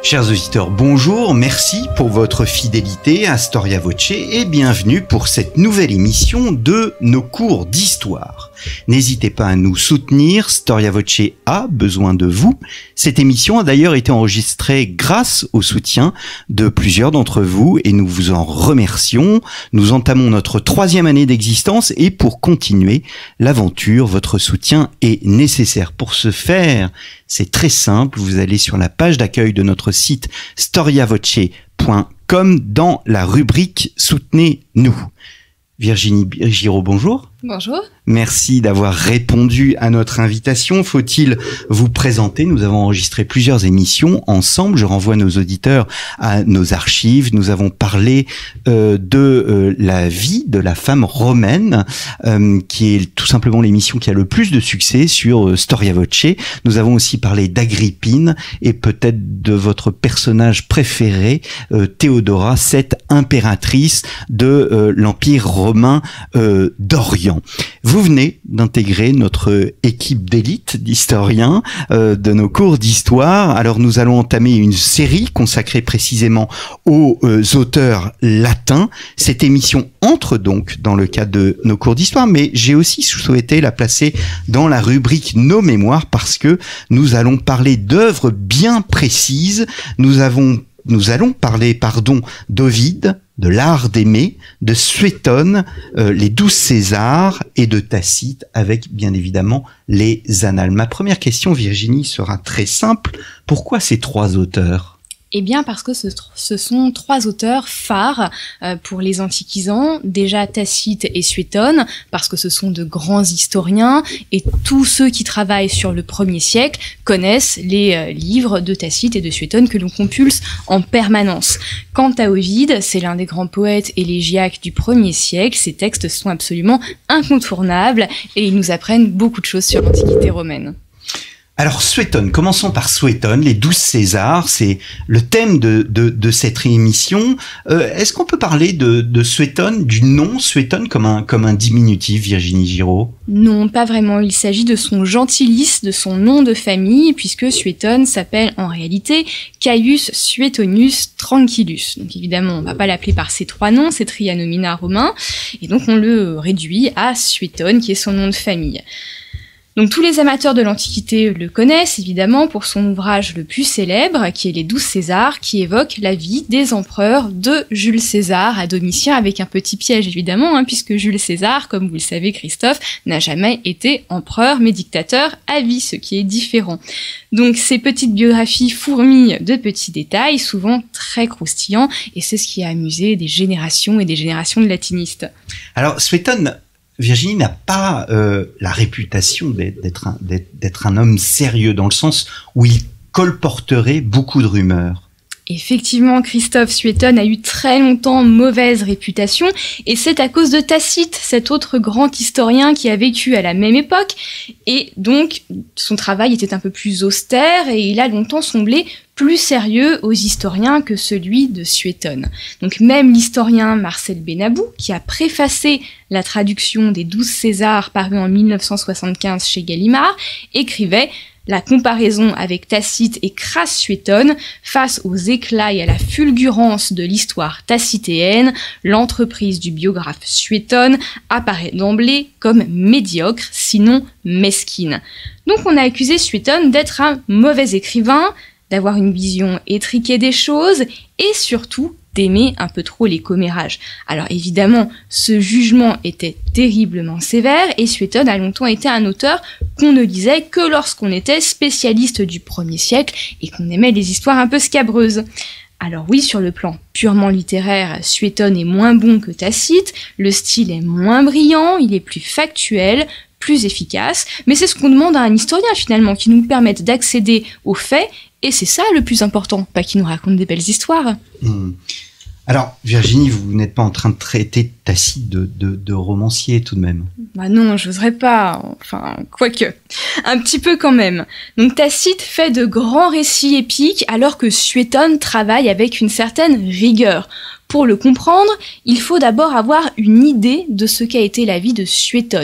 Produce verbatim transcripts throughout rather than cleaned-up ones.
Chers auditeurs, bonjour, merci pour votre fidélité à Storia Voce et bienvenue pour cette nouvelle émission de nos cours d'histoire. N'hésitez pas à nous soutenir, Storia Voce a besoin de vous. Cette émission a d'ailleurs été enregistrée grâce au soutien de plusieurs d'entre vous et nous vous en remercions. Nous entamons notre troisième année d'existence et pour continuer l'aventure, votre soutien est nécessaire. Pour ce faire, c'est très simple, vous allez sur la page d'accueil de notre site storia voce point com dans la rubrique « Soutenez-nous ». Virginie Giraud, bonjour. Bonjour. Merci d'avoir répondu à notre invitation. Faut-il vous présenter? Nous avons enregistré plusieurs émissions ensemble. Je renvoie nos auditeurs à nos archives. Nous avons parlé euh, de euh, la vie de la femme romaine, euh, qui est tout simplement l'émission qui a le plus de succès sur euh, Storia Voce. Nous avons aussi parlé d'Agrippine et peut-être de votre personnage préféré, euh, Théodora, cette impératrice de euh, l'Empire romain euh, d'Orient. Vous venez d'intégrer notre équipe d'élite d'historiens euh, de nos cours d'histoire. Alors nous allons entamer une série consacrée précisément aux euh, auteurs latins. Cette émission entre donc dans le cadre de nos cours d'histoire, mais j'ai aussi souhaité la placer dans la rubrique Nos mémoires parce que nous allons parler d'œuvres bien précises. Nous avons Nous allons parler, pardon, d'Ovide, de l'art d'aimer, de Suétone, euh, les douze Césars et de Tacite avec bien évidemment les Annales. Ma première question, Virginie, sera très simple. Pourquoi ces trois auteurs ? Eh bien parce que ce, ce sont trois auteurs phares euh, pour les antiquisants, déjà Tacite et Suétone, parce que ce sont de grands historiens, et tous ceux qui travaillent sur le premier siècle connaissent les euh, livres de Tacite et de Suétone que l'on compulse en permanence. Quant à Ovide, c'est l'un des grands poètes élégiaques du premier siècle, ses textes sont absolument incontournables, et ils nous apprennent beaucoup de choses sur l'Antiquité romaine. Alors Suétone, commençons par Suétone, les douze Césars, c'est le thème de, de, de cette émission. Euh, est-ce qu'on peut parler de, de Suétone, du nom Suétone comme un, comme un diminutif, Virginie Giraud ? Non, pas vraiment. Il s'agit de son gentilice, de son nom de famille, puisque Suétone s'appelle en réalité Caius Suetonius Tranquillus. Donc évidemment, on ne va pas l'appeler par ces trois noms, c'est trianomina romain, et donc on le réduit à Suétone, qui est son nom de famille. Donc tous les amateurs de l'Antiquité le connaissent évidemment pour son ouvrage le plus célèbre, qui est les douze Césars, qui évoque la vie des empereurs de Jules César à Domitien, avec un petit piège évidemment, hein, puisque Jules César, comme vous le savez Christophe, n'a jamais été empereur mais dictateur à vie, ce qui est différent. Donc ces petites biographies fourmillent de petits détails, souvent très croustillants, et c'est ce qui a amusé des générations et des générations de latinistes. Alors Suétone, Virginie n'a pas euh, la réputation d'être un, d'être, d'être un homme sérieux, dans le sens où il colporterait beaucoup de rumeurs. Effectivement, Christophe, Suétone a eu très longtemps mauvaise réputation, et c'est à cause de Tacite, cet autre grand historien qui a vécu à la même époque, et donc son travail était un peu plus austère, et il a longtemps semblé plus sérieux aux historiens que celui de Suétone. Donc même l'historien Marcel Benabou, qui a préfacé la traduction des douze Césars paru en mille neuf cent soixante-quinze chez Gallimard, écrivait « La comparaison avec Tacite et crasse Suétone, face aux éclats et à la fulgurance de l'histoire tacitéenne, l'entreprise du biographe Suétone apparaît d'emblée comme médiocre, sinon mesquine. » Donc on a accusé Suétone d'être un mauvais écrivain, d'avoir une vision étriquée des choses, et surtout d'aimer un peu trop les commérages. Alors évidemment, ce jugement était terriblement sévère, et Suétone a longtemps été un auteur qu'on ne lisait que lorsqu'on était spécialiste du premier siècle, et qu'on aimait les histoires un peu scabreuses. Alors oui, sur le plan purement littéraire, Suétone est moins bon que Tacite, le style est moins brillant, il est plus factuel, plus efficace, mais c'est ce qu'on demande à un historien finalement, qui nous permette d'accéder aux faits, et c'est ça le plus important, pas qu'il nous raconte des belles histoires. Mmh. Alors, Virginie, vous n'êtes pas en train de traiter Tacite de, de, de romancier tout de même? Bah non, j'oserais pas, enfin, quoique, un petit peu quand même. Donc Tacite fait de grands récits épiques, alors que Suétone travaille avec une certaine rigueur. Pour le comprendre, il faut d'abord avoir une idée de ce qu'a été la vie de Suétone.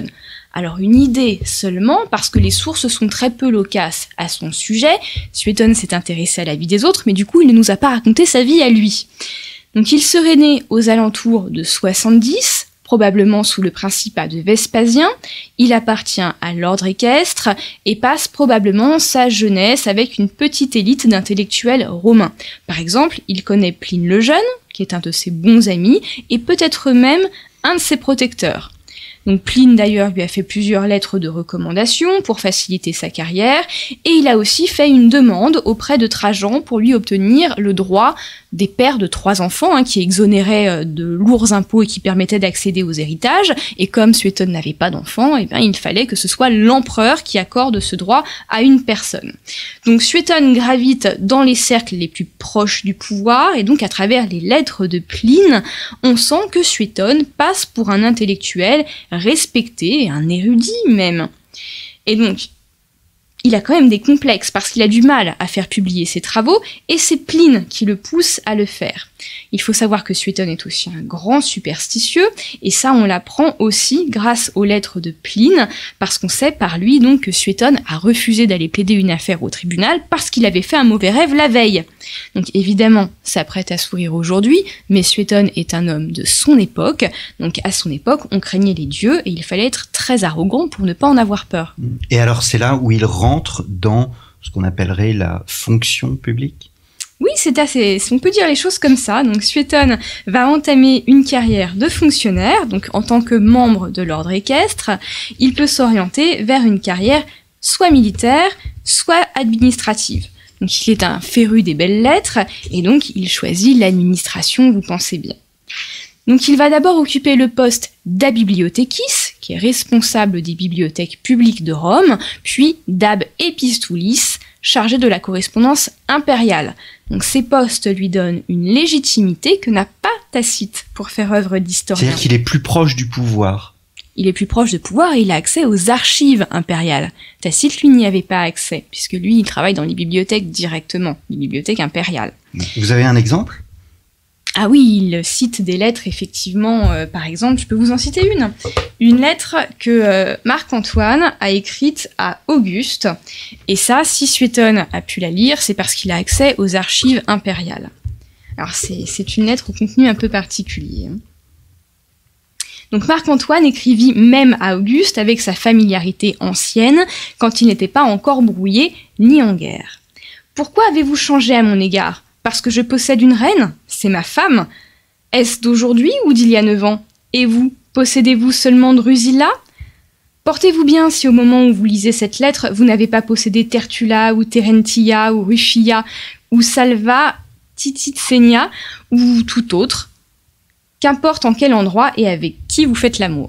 Alors une idée seulement, parce que les sources sont très peu loquaces à son sujet. Suétone s'est intéressé à la vie des autres, mais du coup il ne nous a pas raconté sa vie à lui. Donc il serait né aux alentours de soixante-dix, probablement sous le principat de Vespasien. Il appartient à l'ordre équestre et passe probablement sa jeunesse avec une petite élite d'intellectuels romains. Par exemple, il connaît Pline le Jeune, qui est un de ses bons amis, et peut-être même un de ses protecteurs. Donc Pline d'ailleurs lui a fait plusieurs lettres de recommandation pour faciliter sa carrière, et il a aussi fait une demande auprès de Trajan pour lui obtenir le droit des pères de trois enfants, hein, qui exonéraient de lourds impôts et qui permettaient d'accéder aux héritages. Et comme Suétone n'avait pas d'enfants, eh bien, il fallait que ce soit l'empereur qui accorde ce droit à une personne. Donc Suétone gravite dans les cercles les plus proches du pouvoir, et donc à travers les lettres de Pline, on sent que Suétone passe pour un intellectuel respecté, un érudit même. Et donc, il a quand même des complexes parce qu'il a du mal à faire publier ses travaux, et c'est Pline qui le pousse à le faire. Il faut savoir que Suétone est aussi un grand superstitieux, et ça on l'apprend aussi grâce aux lettres de Pline, parce qu'on sait par lui donc que Suétone a refusé d'aller plaider une affaire au tribunal parce qu'il avait fait un mauvais rêve la veille. Donc évidemment, ça prête à sourire aujourd'hui, mais Suétone est un homme de son époque, donc à son époque on craignait les dieux, et il fallait être très arrogant pour ne pas en avoir peur. Et alors c'est là où il rentre dans ce qu'on appellerait la fonction publique ? Oui, c'est assez, on peut dire les choses comme ça. Donc Suétone va entamer une carrière de fonctionnaire, donc en tant que membre de l'ordre équestre, il peut s'orienter vers une carrière soit militaire, soit administrative. Donc il est un féru des belles lettres, et donc il choisit l'administration, vous pensez bien. Donc il va d'abord occuper le poste d'abibliothékis, qui est responsable des bibliothèques publiques de Rome, puis d'ab epistulis, chargé de la correspondance impériale. Donc ces postes lui donnent une légitimité que n'a pas Tacite pour faire œuvre d'historien. C'est-à-dire qu'il est plus proche du pouvoir. Il est plus proche du pouvoir et il a accès aux archives impériales. Tacite, lui, n'y avait pas accès, puisque lui, il travaille dans les bibliothèques directement, les bibliothèques impériales. Vous avez un exemple ? Ah oui, il cite des lettres, effectivement. Euh, par exemple, je peux vous en citer une. Une lettre que euh, Marc-Antoine a écrite à Auguste. Et ça, si Suétone a pu la lire, c'est parce qu'il a accès aux archives impériales. Alors, c'est, c'est une lettre au contenu un peu particulier. Donc Marc-Antoine écrivit même à Auguste avec sa familiarité ancienne, quand il n'était pas encore brouillé ni en guerre. « Pourquoi avez-vous changé à mon égard ? Parce que je possède une reine ? C'est ma femme. Est-ce d'aujourd'hui ou d'il y a neuf ans ? Et vous, possédez-vous seulement Drusilla ? Portez-vous bien si au moment où vous lisez cette lettre, vous n'avez pas possédé Tertulla ou Terentia ou Rufia ou Salva Tititsenia ou tout autre. Qu'importe en quel endroit et avec qui vous faites l'amour. »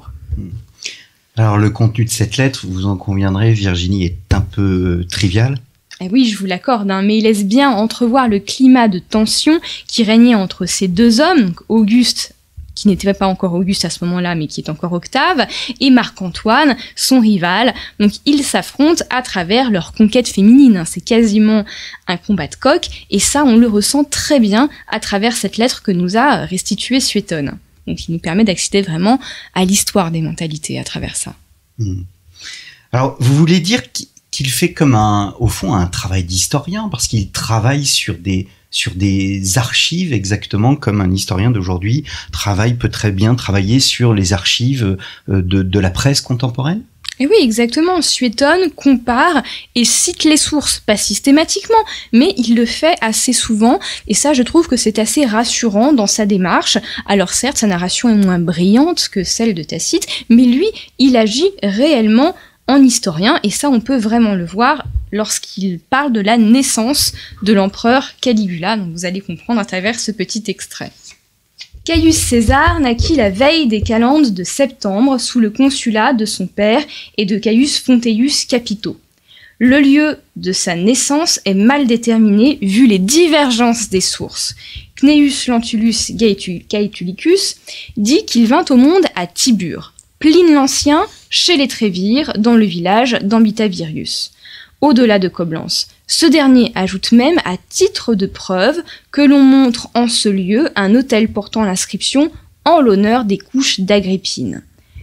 Alors le contenu de cette lettre, vous en conviendrez, Virginie, est un peu trivial. Eh oui, je vous l'accorde, hein, mais il laisse bien entrevoir le climat de tension qui régnait entre ces deux hommes, donc Auguste, qui n'était pas encore Auguste à ce moment-là, mais qui est encore Octave, et Marc-Antoine, son rival. Donc ils s'affrontent à travers leur conquête féminine. Hein. C'est quasiment un combat de coq, et ça, on le ressent très bien à travers cette lettre que nous a restituée Suétone. Donc il nous permet d'accéder vraiment à l'histoire des mentalités à travers ça. Mmh. Alors, vous voulez dire qu'- qu'il fait comme un, au fond, un travail d'historien, parce qu'il travaille sur des, sur des archives, exactement comme un historien d'aujourd'hui travaille, peut très bien travailler sur les archives de, de la presse contemporaine? Et oui, exactement. Suétone compare et cite les sources, pas systématiquement, mais il le fait assez souvent, et ça, je trouve que c'est assez rassurant dans sa démarche. Alors certes, sa narration est moins brillante que celle de Tacite, mais lui, il agit réellement en historien, et ça on peut vraiment le voir lorsqu'il parle de la naissance de l'empereur Caligula, donc vous allez comprendre à travers ce petit extrait. Caius César naquit la veille des calendes de septembre sous le consulat de son père et de Caius Fonteius Capito. Le lieu de sa naissance est mal déterminé vu les divergences des sources. Cneius Lentulus Gaetulicus dit qu'il vint au monde à Tibur. Pline l'Ancien, chez les Trévires, dans le village d'Ambitavirius, au-delà de Coblence. Ce dernier ajoute même à titre de preuve que l'on montre en ce lieu un autel portant l'inscription « En l'honneur des couches d'Agrippine ».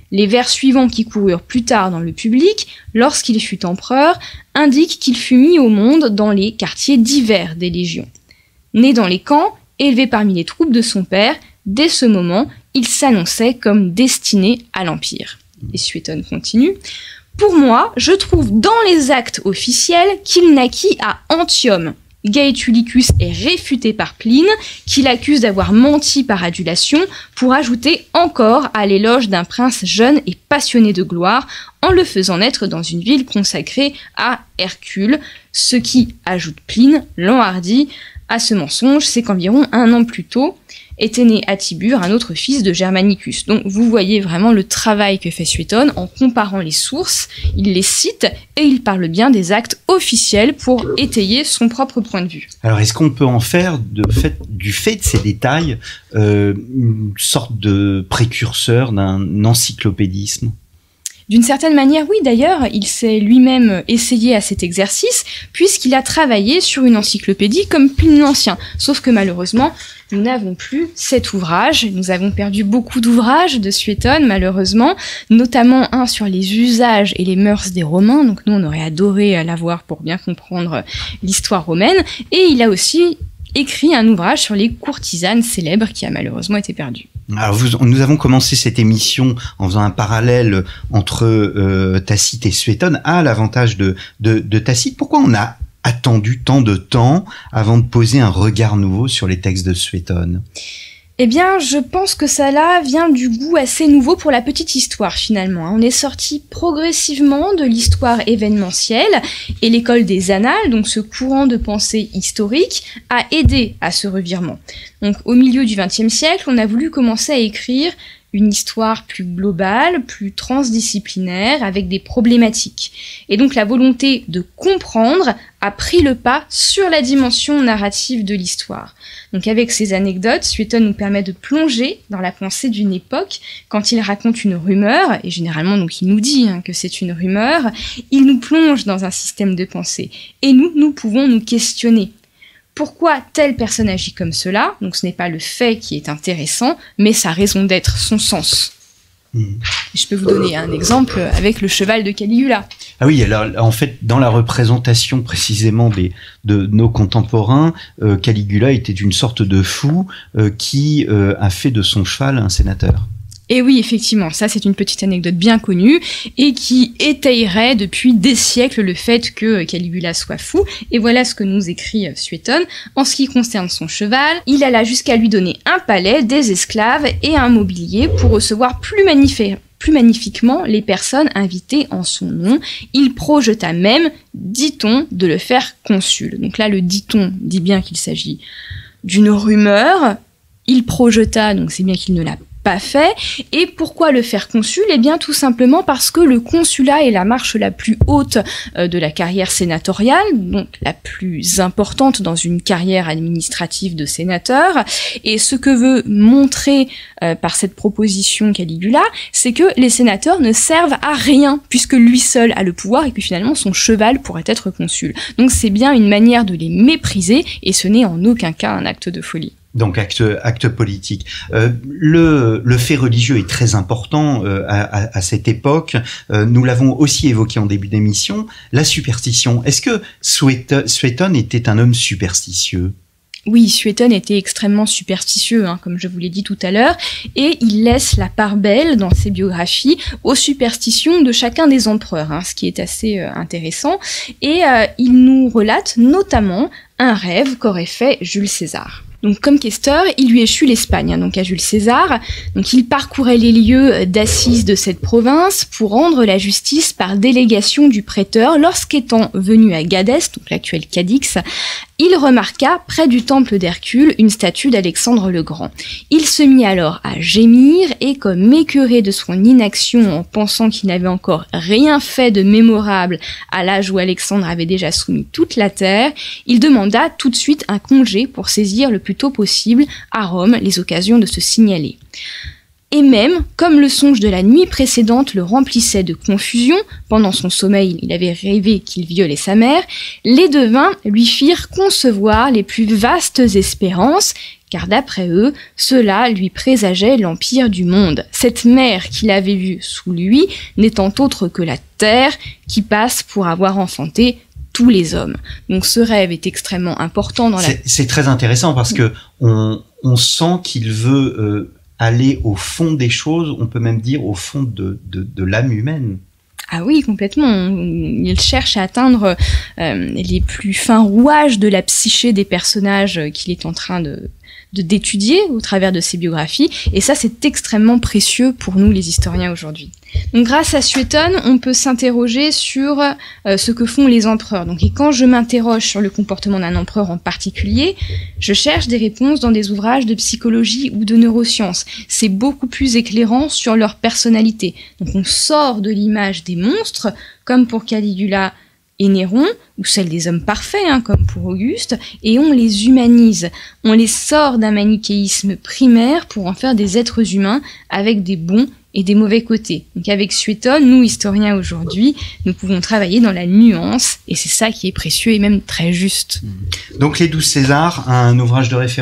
Les vers suivants qui coururent plus tard dans le public, lorsqu'il fut empereur, indiquent qu'il fut mis au monde dans les quartiers divers des légions. Né dans les camps, élevé parmi les troupes de son père, dès ce moment, il s'annonçait comme destiné à l'Empire. Et Suétone continue. Pour moi, je trouve dans les actes officiels qu'il naquit à Antium. Gaetulicus est réfuté par Pline, qui l'accuse d'avoir menti par adulation, pour ajouter encore à l'éloge d'un prince jeune et passionné de gloire, en le faisant naître dans une ville consacrée à Hercule, ce qui, ajoute Pline, l'enhardit à ce mensonge, c'est qu'environ un an plus tôt, était né à Tibur un autre fils de Germanicus. Donc vous voyez vraiment le travail que fait Suétone en comparant les sources, il les cite et il parle bien des actes officiels pour étayer son propre point de vue. Alors est-ce qu'on peut en faire de fait, du fait de ces détails euh, une sorte de précurseur d'un encyclopédisme ? D'une certaine manière, oui, d'ailleurs, il s'est lui-même essayé à cet exercice, puisqu'il a travaillé sur une encyclopédie comme Pline l'Ancien. Sauf que malheureusement, nous n'avons plus cet ouvrage. Nous avons perdu beaucoup d'ouvrages de Suétone, malheureusement, notamment un sur les usages et les mœurs des Romains. Donc nous, on aurait adoré l'avoir pour bien comprendre l'histoire romaine. Et il a aussi écrit un ouvrage sur les courtisanes célèbres qui a malheureusement été perdu. Alors vous, nous avons commencé cette émission en faisant un parallèle entre euh, Tacite et Suétone, à l'avantage de, de, de Tacite. Pourquoi on a attendu tant de temps avant de poser un regard nouveau sur les textes de Suétone ? Eh bien, je pense que ça là vient du goût assez nouveau pour la petite histoire finalement. On est sorti progressivement de l'histoire événementielle et l'école des annales, donc ce courant de pensée historique, a aidé à ce revirement. Donc au milieu du vingtième siècle, on a voulu commencer à écrire une histoire plus globale, plus transdisciplinaire, avec des problématiques. Et donc la volonté de comprendre a pris le pas sur la dimension narrative de l'histoire. Donc avec ces anecdotes, Suétone nous permet de plonger dans la pensée d'une époque. Quand il raconte une rumeur, et généralement donc il nous dit hein, que c'est une rumeur, il nous plonge dans un système de pensée. Et nous, nous pouvons nous questionner. Pourquoi telle personne agit comme cela ? Donc ce n'est pas le fait qui est intéressant, mais sa raison d'être, son sens. Mmh. Je peux vous donner un exemple avec le cheval de Caligula. Ah oui, alors en fait, dans la représentation précisément des, de nos contemporains, euh, Caligula était une sorte de fou euh, qui euh, a fait de son cheval un sénateur. Et oui, effectivement, ça c'est une petite anecdote bien connue et qui étayerait depuis des siècles le fait que Caligula soit fou. Et voilà ce que nous écrit Suétone. En ce qui concerne son cheval, il alla jusqu'à lui donner un palais, des esclaves et un mobilier pour recevoir plus magnifique. plus magnifiquement les personnes invitées en son nom. Il projeta même, dit-on, de le faire consul. Donc là, le dit-on dit bien qu'il s'agit d'une rumeur. Il projeta, donc c'est bien qu'il ne l'a pas fait. Et pourquoi le faire consul ? Eh bien, tout simplement parce que le consulat est la marche la plus haute euh, de la carrière sénatoriale, donc la plus importante dans une carrière administrative de sénateur. Et ce que veut montrer euh, par cette proposition Caligula, c'est que les sénateurs ne servent à rien, puisque lui seul a le pouvoir et que finalement son cheval pourrait être consul. Donc c'est bien une manière de les mépriser, et ce n'est en aucun cas un acte de folie. Donc acte, acte politique. Euh, le, le fait religieux est très important euh, à, à, à cette époque. Euh, nous l'avons aussi évoqué en début d'émission. La superstition. Est-ce que Suétone était un homme superstitieux ? Oui, Suétone était extrêmement superstitieux, hein, comme je vous l'ai dit tout à l'heure, et il laisse la part belle dans ses biographies aux superstitions de chacun des empereurs, hein, ce qui est assez euh, intéressant. Et euh, il nous relate notamment un rêve qu'aurait fait Jules César. Donc, comme questeur, il lui échut l'Espagne, hein, donc à Jules César. Donc, il parcourait les lieux d'assises de cette province pour rendre la justice par délégation du préteur lorsqu'étant venu à Gadès, donc l'actuel Cadix, il remarqua près du temple d'Hercule une statue d'Alexandre le Grand. Il se mit alors à gémir et, comme écœuré de son inaction en pensant qu'il n'avait encore rien fait de mémorable à l'âge où Alexandre avait déjà soumis toute la terre, il demanda tout de suite un congé pour saisir le plus tôt possible à Rome les occasions de se signaler. Et même, comme le songe de la nuit précédente le remplissait de confusion, pendant son sommeil il avait rêvé qu'il violait sa mère, les devins lui firent concevoir les plus vastes espérances, car d'après eux, cela lui présageait l'empire du monde. Cette mer qu'il avait vue sous lui n'étant autre que la terre qui passe pour avoir enfanté tous les hommes. Donc ce rêve est extrêmement important dans la... C'est, c'est très intéressant parce que on, on sent qu'il veut euh, aller au fond des choses, on peut même dire au fond de, de, de l'âme humaine. Ah oui, complètement. Il cherche à atteindre euh, les plus fins rouages de la psyché des personnages qu'il est en train de, de d'étudier au travers de ses biographies. Et ça, c'est extrêmement précieux pour nous, les historiens, aujourd'hui. Donc, grâce à Suétone, on peut s'interroger sur euh, ce que font les empereurs. Donc, et quand je m'interroge sur le comportement d'un empereur en particulier, je cherche des réponses dans des ouvrages de psychologie ou de neurosciences. C'est beaucoup plus éclairant sur leur personnalité. Donc, on sort de l'image des monstres, comme pour Caligula et Néron, ou celle des hommes parfaits, hein, comme pour Auguste, et on les humanise. On les sort d'un manichéisme primaire pour en faire des êtres humains avec des bons et des mauvais côtés. Donc avec Suétone, nous, historiens aujourd'hui, nous pouvons travailler dans la nuance, et c'est ça qui est précieux et même très juste. Donc les douze Césars, un ouvrage de référence ?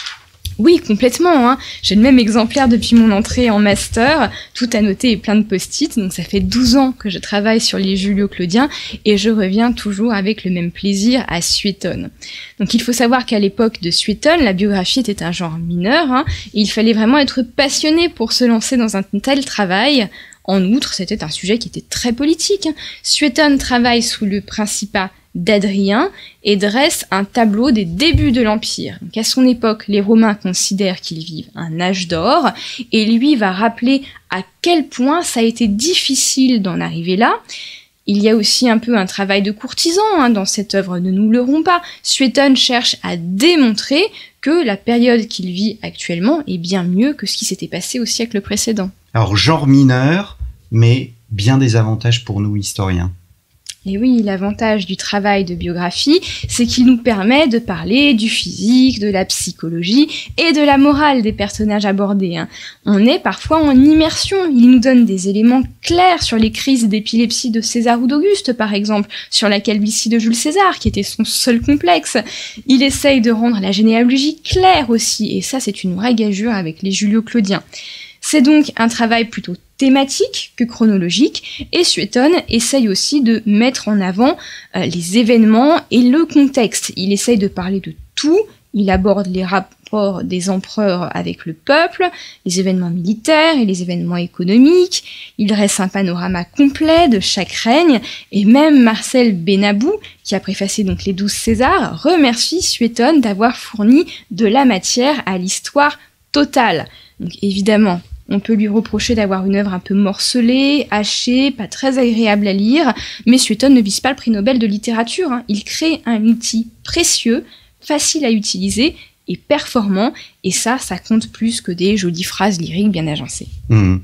Oui, complètement. Hein. J'ai le même exemplaire depuis mon entrée en master, tout annoté et plein de post-it. Donc ça fait douze ans que je travaille sur les Julio-Claudiens et je reviens toujours avec le même plaisir à Suétone. Donc il faut savoir qu'à l'époque de Suétone, la biographie était un genre mineur, hein, et il fallait vraiment être passionné pour se lancer dans un tel travail. En outre, c'était un sujet qui était très politique. Suétone travaille sous le principat d'Adrien et dresse un tableau des débuts de l'Empire. Donc à son époque, les Romains considèrent qu'ils vivent un âge d'or et lui va rappeler à quel point ça a été difficile d'en arriver là. Il y a aussi un peu un travail de courtisan hein, dans cette œuvre, ne nous leurrons pas. Suétone cherche à démontrer que la période qu'il vit actuellement est bien mieux que ce qui s'était passé au siècle précédent. Alors, genre mineur, mais bien des avantages pour nous historiens. Et oui, l'avantage du travail de biographie, c'est qu'il nous permet de parler du physique, de la psychologie et de la morale des personnages abordés. Hein. On est parfois en immersion. Il nous donne des éléments clairs sur les crises d'épilepsie de César ou d'Auguste, par exemple, sur la calvitie de Jules César, qui était son seul complexe. Il essaye de rendre la généalogie claire aussi, et ça, c'est une vraie gageure avec les Julio-Claudiens. C'est donc un travail plutôt thématique que chronologique, et Suétone essaye aussi de mettre en avant euh, les événements et le contexte. Il essaye de parler de tout, il aborde les rapports des empereurs avec le peuple, les événements militaires et les événements économiques, il dresse un panorama complet de chaque règne, et même Marcel Benabou, qui a préfacé donc les douze Césars, remercie Suétone d'avoir fourni de la matière à l'histoire totale. Donc évidemment, on peut lui reprocher d'avoir une œuvre un peu morcelée, hachée, pas très agréable à lire, mais Suétone ne vise pas le prix Nobel de littérature. Hein. Il crée un outil précieux, facile à utiliser et performant, et ça, ça compte plus que des jolies phrases lyriques bien agencées. Mmh.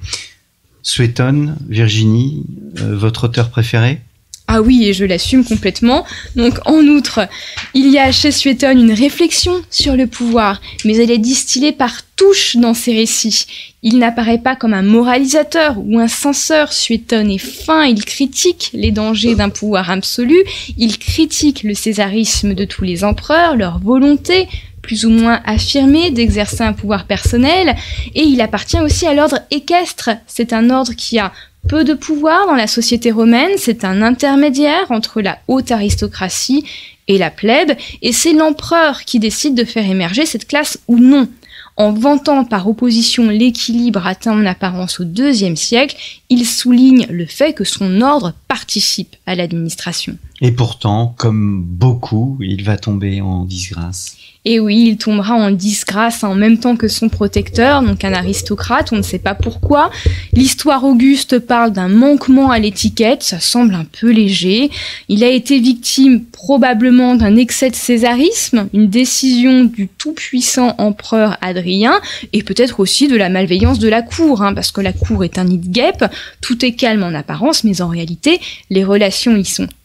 Suétone, Virginie, euh, votre auteur préféré ? Ah oui, et je l'assume complètement. Donc, en outre, il y a chez Suétone une réflexion sur le pouvoir, mais elle est distillée par touches dans ses récits. Il n'apparaît pas comme un moralisateur ou un censeur. Suétone est fin, il critique les dangers d'un pouvoir absolu, il critique le césarisme de tous les empereurs, leur volonté, plus ou moins affirmée, d'exercer un pouvoir personnel, et il appartient aussi à l'ordre équestre. C'est un ordre qui a peu de pouvoir dans la société romaine, c'est un intermédiaire entre la haute aristocratie et la plèbe, et c'est l'empereur qui décide de faire émerger cette classe ou non. En vantant par opposition l'équilibre atteint en apparence au deuxième siècle, il souligne le fait que son ordre participe à l'administration. Et pourtant, comme beaucoup, il va tomber en disgrâce. Et oui, il tombera en disgrâce en même temps que son protecteur, donc un aristocrate, on ne sait pas pourquoi. L'histoire Auguste parle d'un manquement à l'étiquette, ça semble un peu léger. Il a été victime probablement d'un excès de césarisme, une décision du tout-puissant empereur Adrien, et peut-être aussi de la malveillance de la cour, hein, parce que la cour est un nid de guêpes, tout est calme en apparence, mais en réalité, les relations y sont très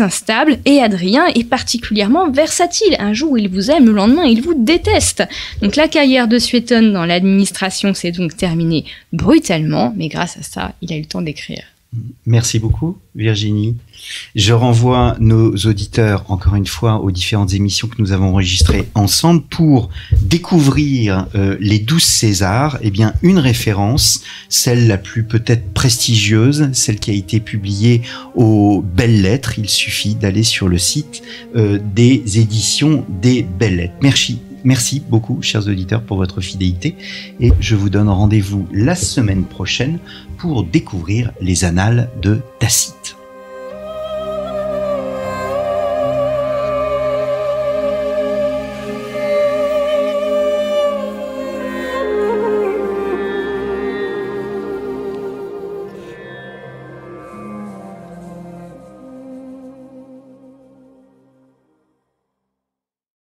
instable et Adrien est particulièrement versatile. Un jour il vous aime, le lendemain il vous déteste. Donc la carrière de Suétone dans l'administration s'est donc terminée brutalement, mais grâce à ça, il a eu le temps d'écrire. Merci beaucoup, Virginie. Je renvoie nos auditeurs, encore une fois, aux différentes émissions que nous avons enregistrées ensemble pour découvrir euh, les douze Césars. Eh bien, une référence, celle la plus peut-être prestigieuse, celle qui a été publiée aux Belles Lettres. Il suffit d'aller sur le site euh, des éditions des Belles Lettres. Merci. Merci beaucoup, chers auditeurs, pour votre fidélité et je vous donne rendez-vous la semaine prochaine pour découvrir les annales de Tacite.